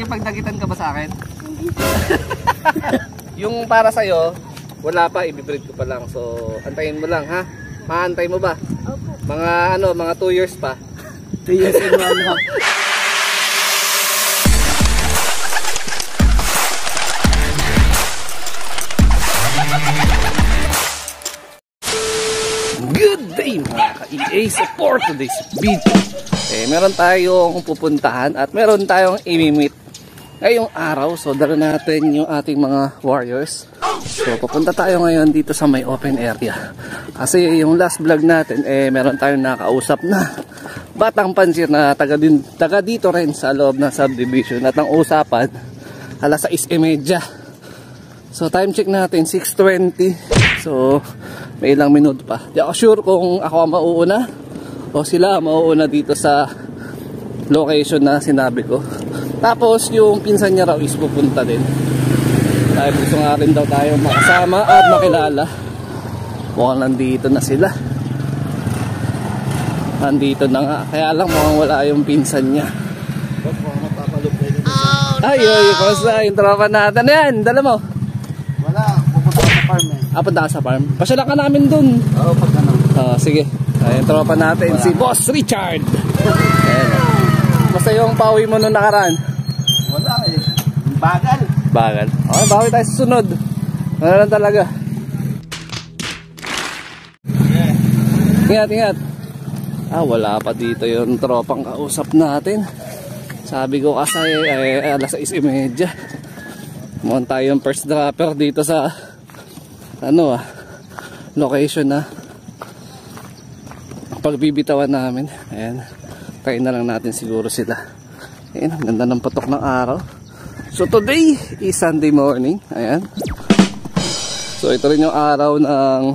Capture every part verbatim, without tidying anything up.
Nakikipagdagitan ka ba sa akin? Hindi. Yung para sa'yo, wala pa, ibibreed ko pa lang. So, antayin mo lang, ha? Maantay mo ba? Opo. Mga ano, mga two years pa. two years and one half. Good day mga ka-E A support today's video. Eh, meron tayong pupuntahan at meron tayong imimit ngayong araw. So, dala natin yung ating mga warriors. So, papunta tayo ngayon dito sa may open area. Kasi yung last vlog natin, eh, meron tayong nakausap na batang pansir na taga, din, taga dito rin sa loob ng subdivision. At ang usapan, alas sais y media. So, time check natin, six twenty. So, may ilang minuto pa. Di ako sure kung ako ang mauuna o sila mauuna dito sa location na sinabi ko. Tapos yung pinsan niya raw is pupunta din. Dahil gusto nga rin daw tayo makasama at makilala. Mukhang nandito na sila. Nandito na nga. Kaya lang mukhang wala yung pinsan niya. Ay, ay, kamusta yung tropa natin? Yan, dala mo. Wala, pupunta ka sa farm eh. Ah, punta ka sa farm. Pasyalan ka namin dun. Oo, pag ano. Oh, sige. Ay, yung tropa natin, wala. Si Boss Richard. Ayan. Basta yung pauwi mo nung nakaraan. Wala eh. Bagal. Bagal. Okay, bawi tayo sa sunod. Ano lang talaga. Yeah. Ingat, ingat. Ah, wala pa dito yung tropang kausap natin. Sabi ko kasi ay, ay, alas sais y media. Mukhang tayo yung first dropper dito sa ano ah, location na pagbibitawan namin. Ayan. Try na lang natin siguro sila. Ayan, ang ganda ng putok ng araw. So today is Sunday morning. Ayan. So ito rin yung araw ng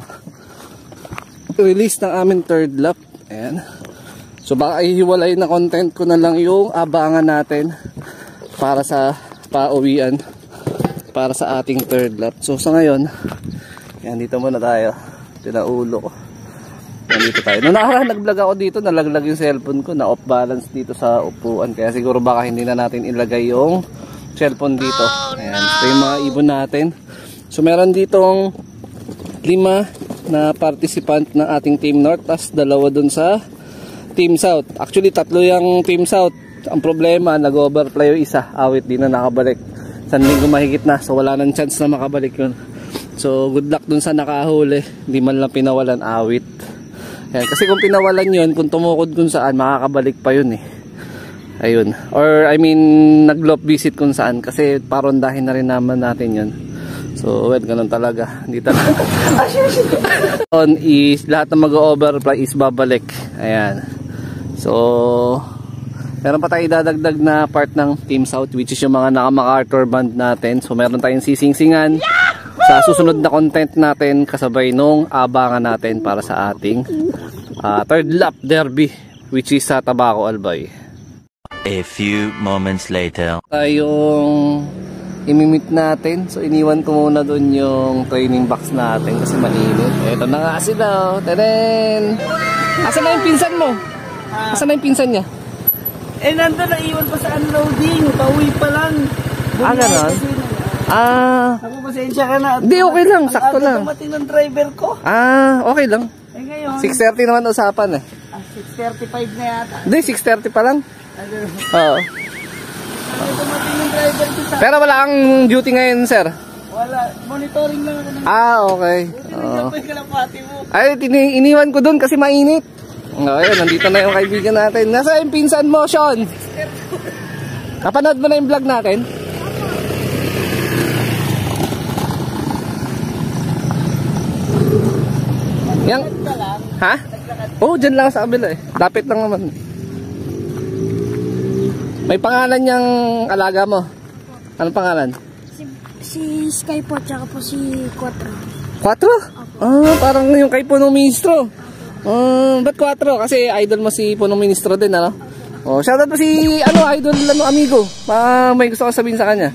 release ng aming third lap. Ayan. So baka ihiwalay na content ko na lang yung abangan natin para sa pauwian, para sa ating third lap. So sa ngayon, ayan, dito muna tayo. Pinaulo ko. Nandito tayo. Noong nakaraan nag-vlog ako dito, nalaglag yung cellphone ko, na off balance dito sa upuan. Kaya siguro baka hindi na natin ilagay yung cellphone dito. Ayan, ito yung mga ibon natin. So meron ditong lima na participant ng ating Team North, tas dalawa dun sa Team South. Actually tatlo yung Team South. Ang problema, nag-overfly yung isa. Awit, di na nakabalik. San linggo mahigit na. So wala nang chance na makabalik yun. So good luck dun sa nakahuli. Hindi man lang pinawalan awit. Ayan, kasi kung pinawalan yun, kung tumukod kung saan, makakabalik pa yun eh. Ayun. Or I mean, nag-loop visit kung saan. Kasi parondahin na rin naman natin yun. So, well, ganun talaga. Hindi talaga. On is, lahat na mag-overfly is babalik. Ayan. So, meron pa tayong dadagdag na part ng Team South, which is yung mga naka-MacArthur band natin. So, meron tayong sising-singan sa susunod na content natin kasabay nung abangan natin para sa ating uh, third lap derby, which is sa Tabaco Albay. A few moments later, tayong imimit natin. So iniwan ko muna dun yung training box natin kasi mainit. Eto na nga sila, oh. Tenen! Asan na yung pinsan mo? Asan na yung pinsan niya? Eh, nandun na iwan pa sa unloading. Pauwi pa lang. Ah, ganon? Ah, ako pasensya ka na. Hindi, okay lang, sakto lang. Dumating ng driver ko. Ah, okay lang. Eh ngayon, six thirty naman usapan eh. ah, six thirty-five na yata. Hindi, six thirty pa lang. Oo. Ay, dumating ng driver ko sa... Pero wala kang duty ngayon, sir? Wala, monitoring lang ako ng... Ah, okay. Oo. Mo. Ay, tini iniwan ko dun kasi mainit. Okay, nandito na yung kaibigan natin. Nasa yung pinsan mo, Sean? Napanood mo na yung vlog natin? Yang, ha? Oo, oh, dyan lang sa kabila eh. Lapit lang naman. May pangalan niyang alaga mo? Anong pangalan? Si, si Sky po, tsaka po si Quattro. Quattro? Ah, parang yung kay Punong Ministro. Ah, ba't Quattro? Kasi idol mo si Punong Ministro din, ano? Oh, shoutout po si, ano, idol, ano, amigo. Ah, may gusto ko sabihin sa kanya.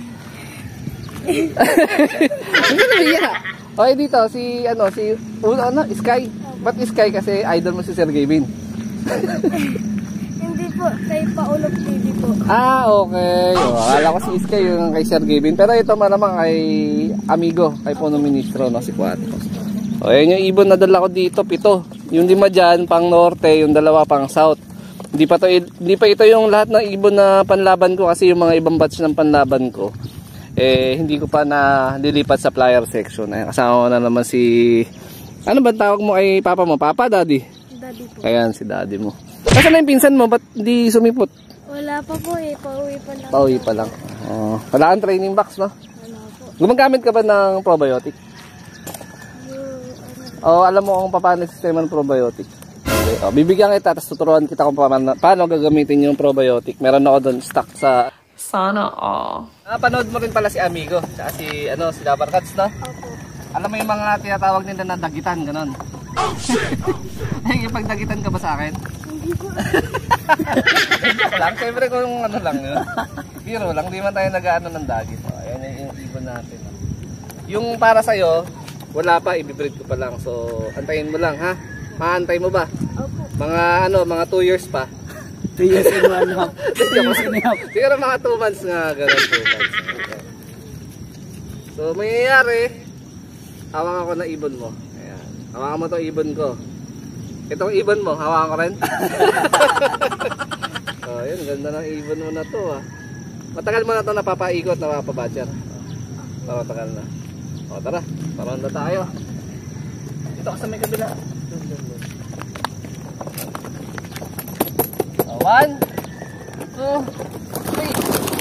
Ano na okay, dito, si, ano, si, ano, Sky. Ba't Sky? Kasi idol mo si Sir Gavin. Hindi po, kay Paulog T V po. Ah, okay. O, akala ko si Iskay yung kay Sir Gavin. Pero ito malamang kay amigo, kay Puno Ministro, no, si Cuatro. O, yan yung ibon na dala ko dito, pito. Yung lima dyan, pang norte, yung dalawa pang south. Hindi pa, to, hindi pa ito yung lahat ng ibon na panlaban ko kasi yung mga ibang batch ng panlaban ko, eh, hindi ko pa na lilipat sa flyer section. Ayan, kasama ko na naman si... Ano ba tawag mo kay papa mo? Papa, daddy? Daddy po. Ayan, si daddy mo. Kasi na yung pinsan mo, ba't di sumipot? Wala pa po eh, pauwi pa lang. Pauwi pa lang. Oh, wala kang training box, no? Wala po. Gumagamit ka ba ng probiotic? Yung, O, ano, alam mo kung paano yung sistema ng probiotic? Okay. O, bibigyan kita, tapos tuturuan kita kung paano, paano gagamitin yung probiotic. Meron ako doon stock sa... Sana all. Ah, panood mo rin pala si Amigo, tsaka si, ano, si Dabarkats, no? Opo. Alam mo yung mga tinatawag nila na dagitan, gano'n. Ay, pag dagitan ka ba sa akin? Hindi po. Joke lang, siyempre kung ano lang yun. Biro lang, di man tayo nag-ano ng dagit. O, ayan yung ibon natin. O. Yung para sa'yo, wala pa, ibibreed ko pa lang. So, antayin mo lang, ha? Maantay mo ba? Opo. Mga ano, mga two years pa. two years and one half. two years and a half. Siguro mga two months nga, gano'n two months. Okay. So, mangyayari, hawak ako na ibon mo. Ayan. Hawakan mo itong ibon ko. Itong ibon mo, hawakan ko rin. Oh, yun, ganda ng ibon mo na to, ah. Matagal mo na to napapaikot, napapabatcher. Oh, matagal na. O, tara, paron na tayo. Dito ka sa may kabila. Oh, one, two, three.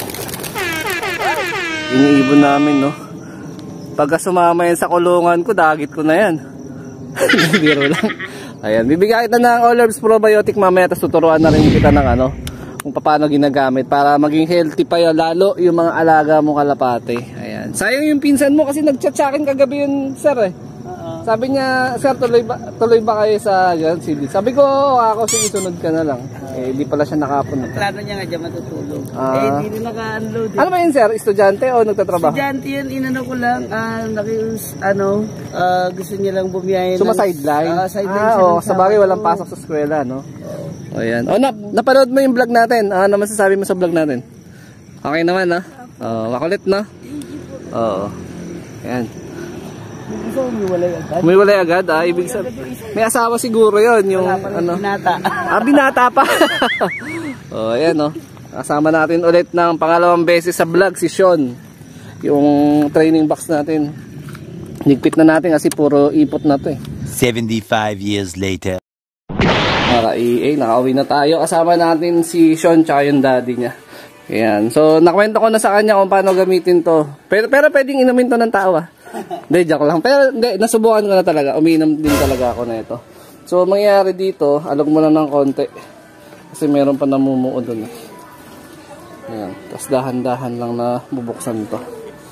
Iniibon namin, no? Pagka sumama yan sa kulungan ko, dagit ko na yan. Biro lang. Ayan, bibigyan kita ng All Herbs Probiotic mamaya, tapos tuturuan na rin kita ng ano, kung paano ginagamit para maging healthy pa yun, lalo yung mga alaga mong kalapate. Ayan. Sayang yung pinsan mo kasi nag-chat sa akin kagabi yun, sir, eh. Uh-uh. Sabi niya, sir, tuloy ba, tuloy ba kayo sa yan, C D? Sabi ko, oh, ako, sige, sunod ka na lang. Eh, di pala siya nakapunta. Plano niya nga dyan matutulog. Ah. Eh, hindi rin naka-unload. Ano ba yun, sir? Estudyante o nagtatrabaho? Estudyante yun, inano ko lang, ah, nakius, ano, ah, gusto niya lang bumiyahin. So, ma-sideline? Ah, sideline ah, siya oh, ng sa bagay, Sabado. walang pasok sa eskwela, no? O, yan. O, na, napanood mo yung vlog natin. Ano naman sasabi mo sa vlog natin? Okay naman, ha? Oh, makulit, no? Oo. Yan. Gusto mo umiwalay agad? Umiwalay agad, ah. Ibig sabihin, may asawa siguro yon yung, Wala pa rin ano. binata. Ah, binata pa. O, yan, no? Kasama natin ulit ng pangalawang beses sa vlog, si Sean. Yung training box natin. Nigpit na natin kasi puro ipot na to, eh. seventy-five years later. Para E A, nakauwi na tayo. Kasama natin si Sean tsaka yung daddy niya. Ayan. So, nakwento ko na sa kanya kung paano gamitin to. Pero, pero pwedeng inumin to ng tao, ah. Hindi, joke lang. Pero, hindi, nasubukan ko na talaga. Umiinom din talaga ako na ito. So, mangyayari dito, alog mo lang ng konti. Kasi meron pa namumuo dun, eh. Ayan. Tapos dahan-dahan lang na bubuksan to.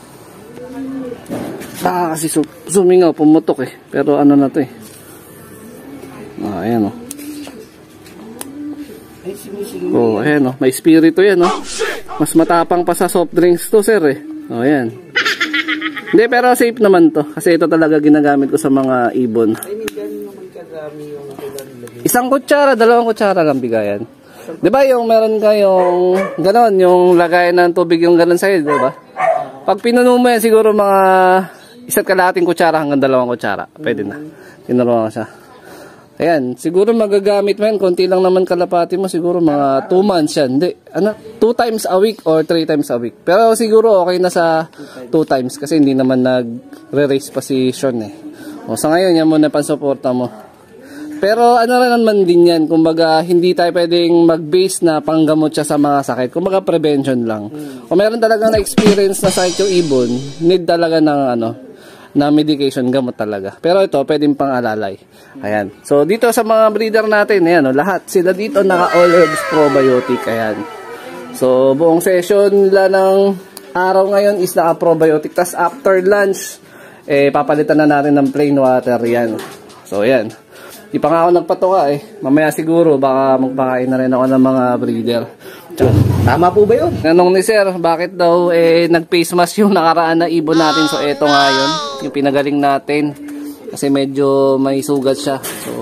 Ah, kasi su sumingaw, pumutok, eh. Pero ano na to, eh. Ah, ayan, oh. Oh, ayan, oh. May espiritu yan, oh. Mas matapang pa sa soft drinks to, sir, eh. Oh, ayan. Hindi, pero safe naman to. Kasi ito talaga ginagamit ko sa mga ibon. Isang kutsara, dalawang kutsara lang bigayan. Di ba yung meron kayong ganon, yung lagay ng tubig yung ganon sa'yo, di ba? Pag pinuno mo yan, siguro mga isa't kalahating kutsara hanggang dalawang kutsara. Pwede na. Tinuruan ko siya. Ayan, siguro magagamit mo yan. Konti lang naman kalapati mo. Siguro mga two months yan. Hindi, ano, two times a week or three times a week. Pero siguro okay na sa two times kasi hindi naman nag-re-race pa si Sean, eh. O, sa ngayon, yan muna pansuporta mo. Pero ano rin naman din yan. Kumbaga, hindi tayo pwedeng mag-base na panggamot siya sa mga sakit. Kumbaga, prevention lang. Kung meron talaga na-experience na sakit yung ibon, need talaga ng ano, na medication, gamot talaga. Pero ito, pwedeng pang-alalay. Ayan. So, dito sa mga breeder natin, ayan, o, lahat sila dito naka All Herbs Probiotic. Ayan. So, buong session nila ng araw ngayon is naka probiotic. Tapos, after lunch, eh, papalitan na natin ng plain water. Yan. So, ayan. Di pa nga ako nagpatuka, eh. Mamaya siguro, baka magpakain na rin ako ng mga breeder. Tama po ba yun? Nanong ni sir, bakit daw eh, nag-face mask yung nakaraan na ibon natin. So eto nga yun, yung pinagaling natin. Kasi medyo may sugat siya. So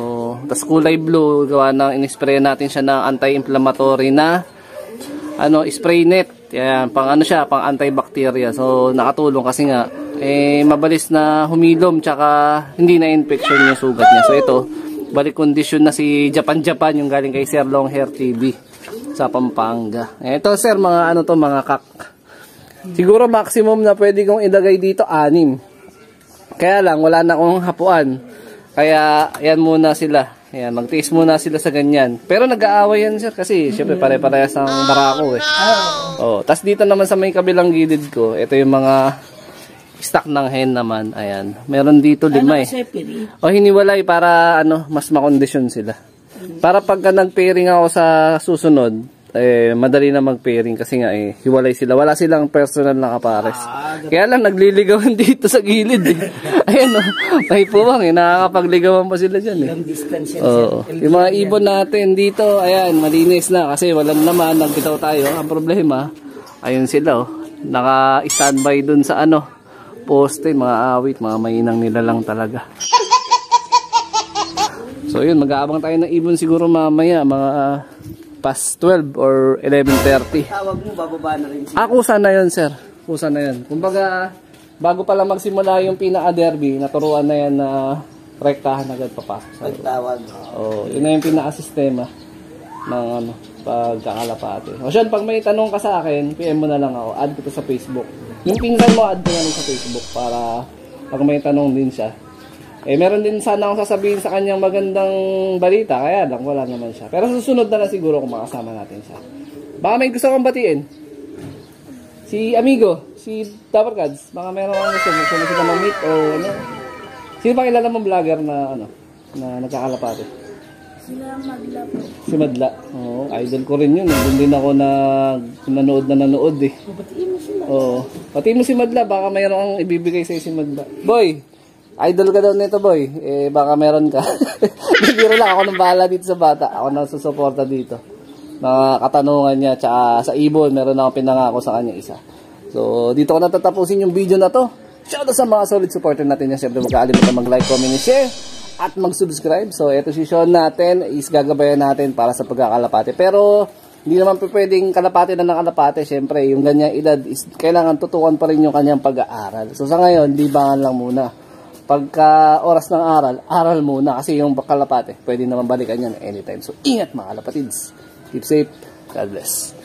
tas kulay blue, gawa ng in-spray natin siya ng anti-inflammatory na ano, spray net. Yan, pang ano siya, pang antibacteria. So nakatulong kasi nga eh mabalis na humilom tsaka hindi na infection yung sugat niya. So ito, balik condition na si Japan Japan yung galing kay Sir Longhair T V sa Pampanga. Ito sir, mga ano to, mga kak. Siguro maximum na pwede kong ilagay dito anim. Kaya lang wala na akong hapuan. Kaya yan muna sila. Ayan, magtiis muna sila sa ganyan. Pero nag-aaway yan sir kasi syempre pare-parehas ang barako eh. Oh, tas dito naman sa may kabilang gilid ko, ito yung mga stock ng hen naman. Ayan. Meron dito lima eh. O hiniwalay para ano, mas makondisyon sila. Para pagka nag-pairing ako sa susunod, eh madali na mag-pairing kasi nga eh hiwalay sila. Wala silang personal na kapares. Kaya lang nagliligawan dito sa gilid eh. Ayan o, may puwang eh, nakakapagligawan pa sila dyan eh. Oo. Yung mga ibon natin dito, ayan, malinis na kasi walang naman, nagbitaw tayo. Ang problema, ayun sila oh, naka-standby dun sa ano, poste, mga awit, mga mainang nila lang talaga. So yun, mag-aabang tayo ng ibon siguro mamaya, mga uh, past twelve or eleven thirty. Tawag mo, bababa na rin siya. Ah, kusa na yun sir, kusa na yun. Kumbaga, bago pa lang magsimula yung pinaka-derby, naturuan na yan na rektahan agad papasok sa pagtawag. Oh, yun na yung pinaka-sistema ng ano, pagkakalapate. O siya, pag may tanong ka sa akin, P M mo na lang ako, add ko to sa Facebook. Yung pinsan mo, add ko na lang sa Facebook para pag may tanong din siya. Eh, meron din sana akong sasabihin sa kanyang magandang balita, kaya lang wala naman siya. Pero susunod na lang siguro kung makasama natin siya. Baka may gusto kong batiin. Si Amigo, si Dapper Cards, baka meron akong gusto, gusto mo sila ma-meet o ano. Sino ba kilala mong vlogger na ano, na nagkakalapate? Sila Madla po. Si Madla. Oo, idol ko rin yun. Doon din ako na nanood na nanood eh. Batiin mo sila. Oo. Batiin mo si Madla, baka mayroon kang ibibigay sa'yo si Madla. Boy, idol ka daw nito boy. Eh, baka meron ka. Biro lang, ako nang bahala dito sa bata. Ako nang susuporta dito. Mga katanungan niya, tsaka sa ibon, meron akong pinangako sa kanya isa. So, dito ko natatapusin yung video na to. Shoutout sa mga solid supporter natin yan. Siyempre, magkakalimutan mag-like, comment, and share. At mag-subscribe. So, ito si Sean natin. Is gagabayan natin para sa pagkakalapate. Pero, hindi naman pwedeng kalapate na ng kalapate. Siyempre, yung ganyang edad is kailangan tutukan pa rin yung kanyang pag-aaral. So, sa ngayon, libangan lang muna. Pagka oras ng aral, aral muna. Kasi yung kalapate, pwede naman balikan yan anytime. So, ingat mga kalapatids. Keep safe. God bless.